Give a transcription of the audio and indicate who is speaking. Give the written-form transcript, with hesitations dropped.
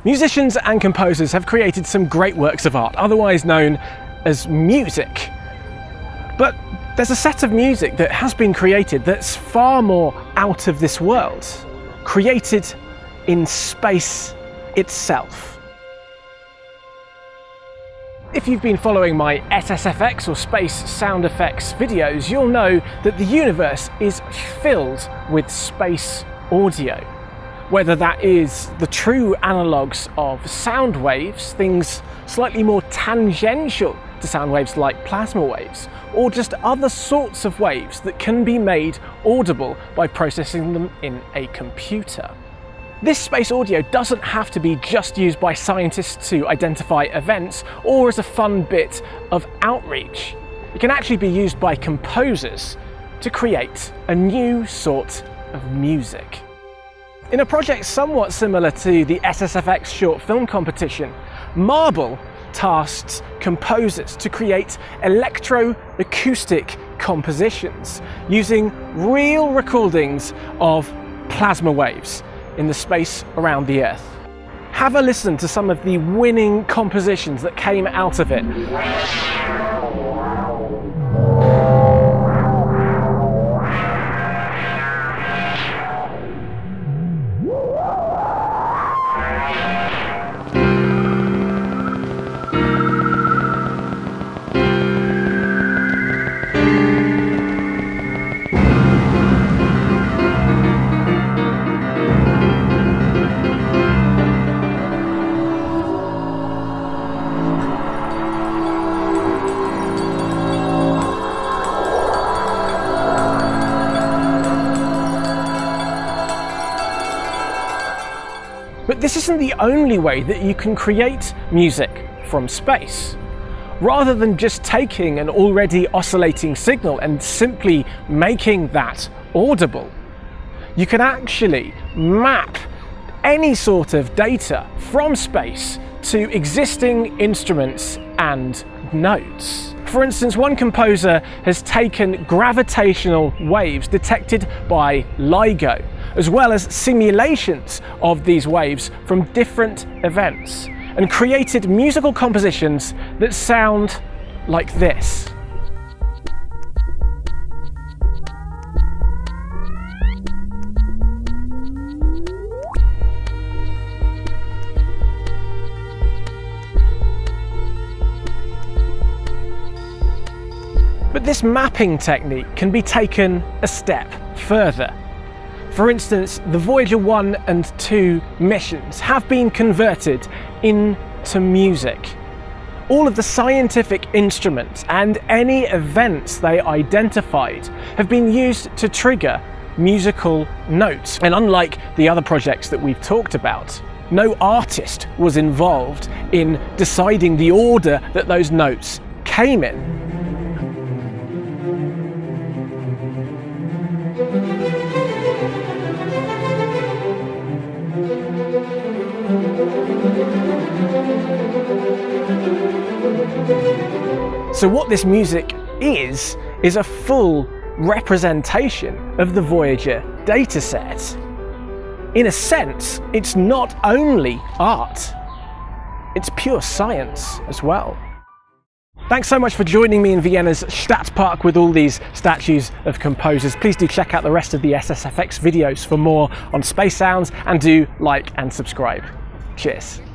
Speaker 1: Musicians and composers have created some great works of art, otherwise known as music. But there's a set of music that has been created that's far more out of this world, created in space itself. If you've been following my SSFX or space sound effects videos, you'll know that the universe is filled with space audio. Whether that is the true analogues of sound waves, things slightly more tangential to sound waves like plasma waves, or just other sorts of waves that can be made audible by processing them in a computer. This space audio doesn't have to be just used by scientists to identify events or as a fun bit of outreach. It can actually be used by composers to create a new sort of music. In a project somewhat similar to the SSFX short film competition, MAARBLE tasked composers to create electro-acoustic compositions using real recordings of plasma waves in the space around the Earth. Have a listen to some of the winning compositions that came out of it. But this isn't the only way that you can create music from space. Rather than just taking an already oscillating signal and simply making that audible, you can actually map any sort of data from space to existing instruments and notes. For instance, one composer has taken gravitational waves detected by LIGO, as well as simulations of these waves from different events, and created musical compositions that sound like this. But this mapping technique can be taken a step further. For instance, the Voyager 1 and 2 missions have been converted into music. All of the scientific instruments and any events they identified have been used to trigger musical notes. And unlike the other projects that we've talked about, no artist was involved in deciding the order that those notes came in. So what this music is a full representation of the Voyager dataset. In a sense, it's not only art, it's pure science as well. Thanks so much for joining me in Vienna's Stadtpark with all these statues of composers. Please do check out the rest of the SSFX videos for more on space sounds, and do like and subscribe. Cheers.